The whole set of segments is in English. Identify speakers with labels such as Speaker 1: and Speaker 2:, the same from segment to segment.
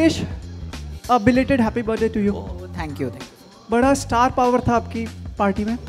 Speaker 1: Jitesh, belated happy birthday to you.
Speaker 2: Thank you.
Speaker 1: बड़ा star power था आपकी पार्टी में।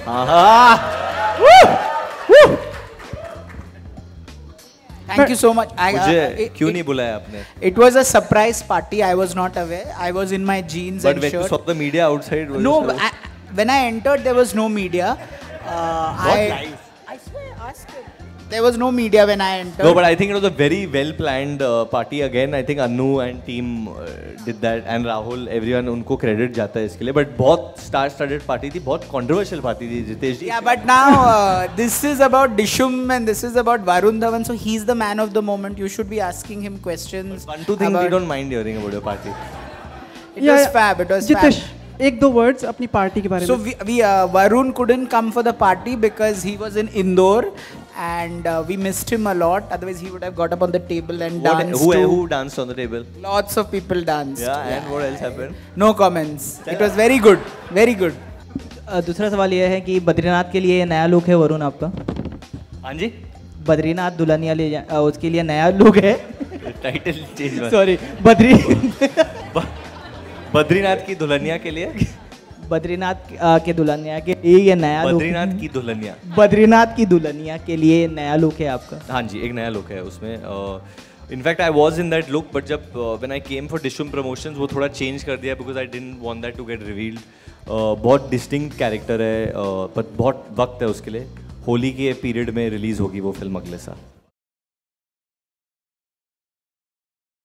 Speaker 2: Thank you so much.
Speaker 3: मुझे क्यों नहीं बुलाया आपने?
Speaker 2: It was a surprise party. I was not aware. I was in my jeans and shirt.
Speaker 3: But when you saw the media outside,
Speaker 2: no, when I entered, there was no media. I swear, ask it. There was no media when I entered.
Speaker 3: No, but I think it was a very well planned party again. I think Anu and team did that, and Rahul, everyone, उनको credit जाता है इसके लिए. But बहुत star-studded party थी, बहुत controversial party थी जितेश जी.
Speaker 2: Yeah, but now this is about Dishum and this is about Varun Dhawan, so he's the man of the moment. You should be asking him questions.
Speaker 3: But one, two things we don't mind hearing about your party.
Speaker 2: It was fab. It was
Speaker 1: Jitesh,
Speaker 2: fab.
Speaker 1: एक दो words अपनी party के बारे में.
Speaker 2: So Varun couldn't come for the party because he was in Indore. And we missed him a lot. Otherwise, he would have got up on the table and danced.
Speaker 3: Who danced on the table?
Speaker 2: Lots of people danced.
Speaker 3: Yeah, and what else happened?
Speaker 2: No comments. It was very good. Very good.
Speaker 4: दूसरा सवाल यह है कि बद्रीनाथ के लिए नया look है वरुण आपका?
Speaker 3: हाँ जी?
Speaker 4: बद्रीनाथ दुल्हनिया ले उसके लिए नया लुक है?
Speaker 3: Title change.
Speaker 4: सॉरी,
Speaker 3: बद्रीनाथ की दुल्हनिया के लिए?
Speaker 4: बद्रीनाथ के दुल्हनिया के लिए ये नया लुक। बद्रीनाथ की दुल्हनिया के लिए नया लुक है आपका?
Speaker 3: हाँ जी, एक नया लुक है उसमें। In fact I was in that look, but जब when I came for Dishoom promotions वो थोड़ा चेंज कर दिया because I didn't want that to get revealed. बहुत डिस्टिंक्ट कैरेक्टर है, पर बहुत वक्त है उसके लिए। होली के पीरियड में रिलीज होगी वो फिल्म अगले साल।